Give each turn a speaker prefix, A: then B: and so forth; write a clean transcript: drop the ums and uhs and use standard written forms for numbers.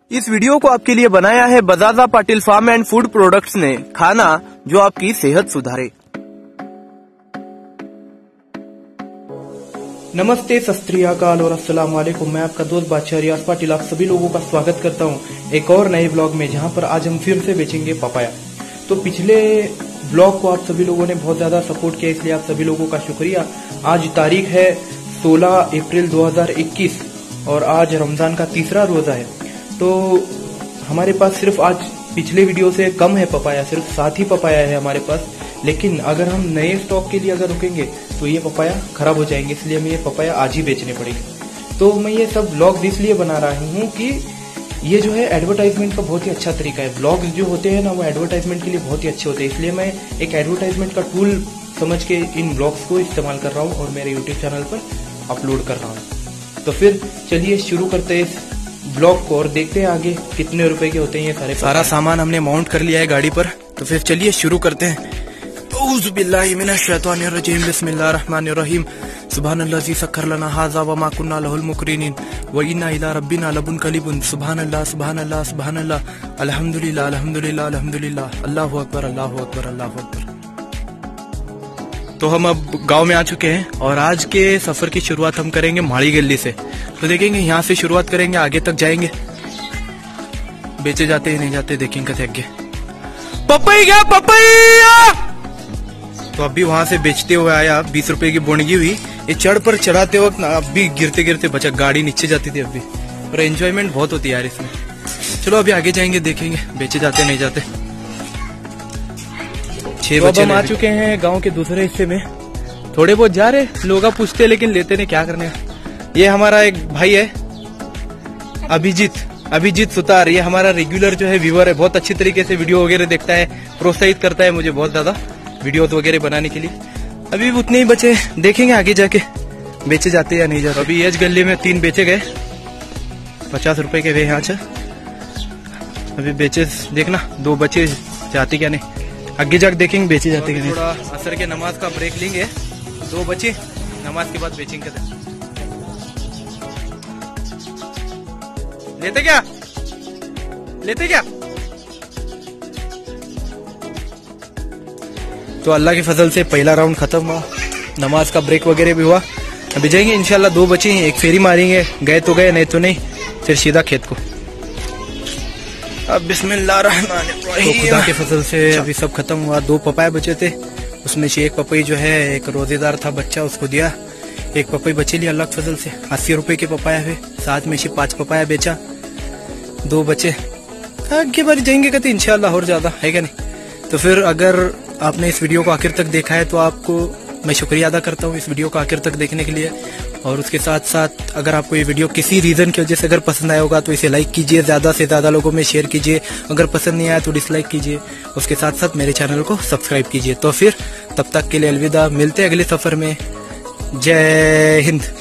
A: इस वीडियो को आपके लिए बनाया है बजाजा Patil farm and food products ने, खाना जो आपकी सेहत सुधारे।
B: नमस्ते, सत श्री अकाल और अस्सलाम वालेकुम। मैं आपका दोस्त बादशाह रियाज पाटिल आप सभी लोगों का स्वागत करता हूं एक और नए ब्लॉग में, जहां पर आज हम फिर से बेचेंगे पपाया। तो पिछले ब्लॉग को आप सभी लोगों ने बहुत ज्यादा सपोर्ट किया, इसलिए आप सभी लोगों का शुक्रिया। आज तारीख है 16 अप्रैल 2021 और आज रमजान का तीसरा रोजा है। तो हमारे पास सिर्फ आज पिछले वीडियो से कम है पपाया, सिर्फ 7 ही पपाया है हमारे पास। लेकिन अगर हम नए स्टॉक के लिए अगर रुकेंगे तो ये पपाया खराब हो जाएंगे, इसलिए हमें ये पपाया आज ही बेचने पड़ेंगे। तो मैं ये सब ब्लॉग्स इसलिए बना रहा हूँ कि ये जो है एडवर्टाइजमेंट का बहुत ही अच्छा तरीका है। ब्लॉग्स जो होते हैं ना, वो एडवर्टाइजमेंट के लिए बहुत ही अच्छे होते हैं, इसलिए मैं एक एडवर्टाइजमेंट का टूल समझ के इन ब्लॉग्स को इस्तेमाल कर रहा हूँ और मेरे यूट्यूब चैनल पर अपलोड कर रहा हूँ। तो फिर चलिए शुरू करते हैं इस ब्लॉग को और देखते हैं आगे कितने रुपए के होते हैं ये सारा सामान हमने माउंट कर लिया है गाड़ी पर। तो फिर चलिए शुरू करते हैं। औज़ु बिल्लाहि मिनश शैतानिर रजीम, बिस्मिल्लाहिर रहमानिर रहीम। सुब्हानल्लाज़ी सख्खर लना हाज़ा व मा कुन्ना लहुल मुक़रिनीन व इन्ना इला रब्बिना लमुनक़लिबून। सुब्हानल्लाह सुब्हानल्लाह सुब्हानल्लाह, अल्हम्दुलिल्लाह अल्हम्दुलिल्लाह अल्हम्दुलिल्लाह, अल्लाहु अकबर अल्लाहु अकबर अल्लाहु अकबर। तो हम अब गांव में आ चुके हैं और आज के सफर की शुरुआत हम करेंगे माड़ी गली से। तो देखेंगे यहाँ से शुरुआत करेंगे, आगे तक जाएंगे, बेचे जाते ही नहीं जाते देखेंगे आगे। Papaya papaya. तो अभी वहां से बेचते हुए आया, 20 रुपए की बोनगी हुई। ये चढ़ पर चढ़ाते वक्त ना अभी गिरते गिरते बचा, गाड़ी नीचे जाती थी अभी। और एंजॉयमेंट बहुत होती है यार इसमें। चलो अभी आगे जाएंगे, देखेंगे बेचे जाते नहीं जाते। 6 बजे हम आ चुके हैं गांव के दूसरे हिस्से में। थोड़े बहुत जा रहे, लोग पूछते लेकिन लेते नहीं, क्या करने। ये हमारा एक भाई है अभिजीत सुतार, ये हमारा रेगुलर जो है व्यूअर है, बहुत अच्छी तरीके से वीडियो वगैरह देखता है, प्रोत्साहित करता है मुझे बहुत ज्यादा वीडियोस वगैरह बनाने के लिए। अभी उतने ही बचे, देखेंगे आगे जाके बेचे जाते या नहीं जाते। अभी एज गली में 3 बेचे गए, 50 रुपए के वे यहाँ से। अभी बेचे देखना, 2 बचे, जाते क्या नहीं, आगे जाके देखेंगे बेचे जाते क्या नहीं। थोड़ा असर के नमाज का ब्रेक लेंगे, 2 बचे, नमाज के बाद बेचेंगे। लेते क्या तो अल्लाह के फजल से पहला राउंड खत्म हुआ, नमाज का ब्रेक वगैरह भी हुआ। अभी जाएंगे इंशाल्लाह, 2 बचे हैं, एक फेरी मारेंगे, गए तो गए नहीं तो नहीं, फिर सीधा खेत को। अब बिस्मिल्लाहिर्रहमानिर्रहीम। तो खुदा के फजल से अभी सब खत्म हुआ। 2 पपाए बचे थे, उसमें से एक पपाई जो है एक रोजेदार था बच्चा, उसको दिया। एक पपाई बचे लिया अल्लाह के फजल से, 80 रुपए के पपाया है। साथ में से 5 पपाया बेचा, 2 बचे। आगे बार जाएंगे कहते इंशाल्लाह और ज्यादा है क्या नहीं। तो फिर अगर आपने इस वीडियो को आखिर तक देखा है तो आपको मैं शुक्रिया अदा करता हूँ इस वीडियो को आखिर तक देखने के लिए। और उसके साथ साथ अगर आपको ये वीडियो किसी रीजन की वजह से अगर पसंद आया होगा तो इसे लाइक कीजिए, ज्यादा से ज्यादा लोगों में शेयर कीजिए। अगर पसंद नहीं आया तो डिसलाइक कीजिए। उसके साथ साथ मेरे चैनल को सब्सक्राइब कीजिए। तो फिर तब तक के लिए अलविदा, मिलते हैं अगले सफर में। जय हिंद।